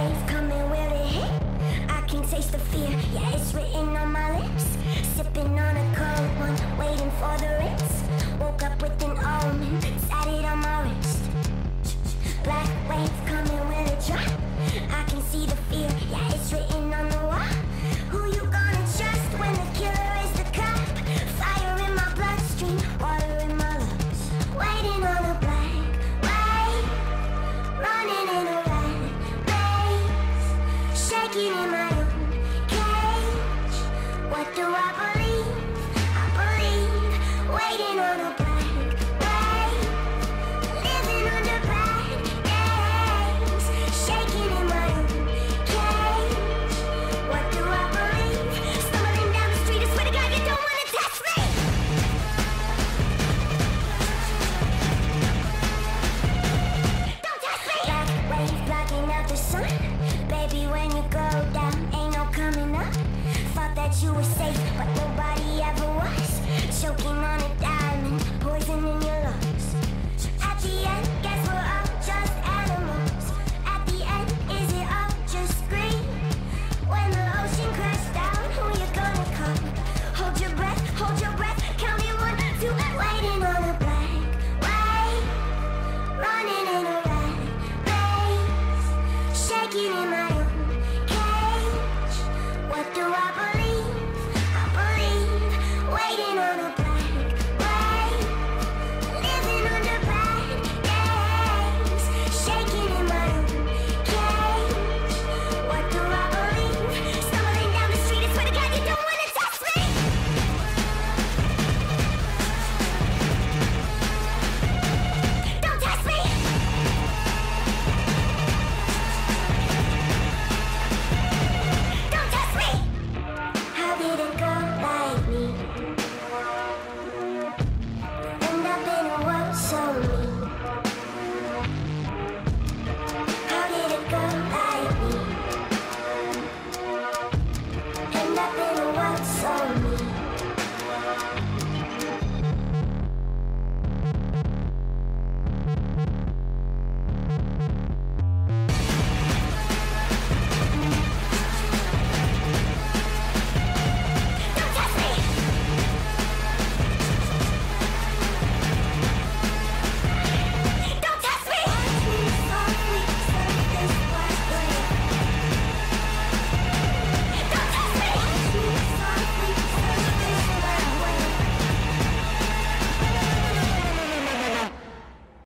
wave coming, will it hit? I can taste the fear, yeah, it's written on my lips. Sipping on a cold one, waiting for the rinse. Woke up with an omen, tatted on my wrist. Black wave coming, will it drop? I can see the fear, yeah, it's written on the wall. Who you gonna trust when the killer is the cop? Fire in my bloodstream, water in my lungs. Waiting on a black wave, running in a rat maze, shaking in my own cage. What do I believe? I believe waiting on a black wave, living under bad days, shaking in my own cage. What do I believe? Stumbling down the street, I swear to God you don't wanna test me. Don't test me. Black wave blocking out the sun. Baby, when you go down, ain't no coming up. Thought that you were safe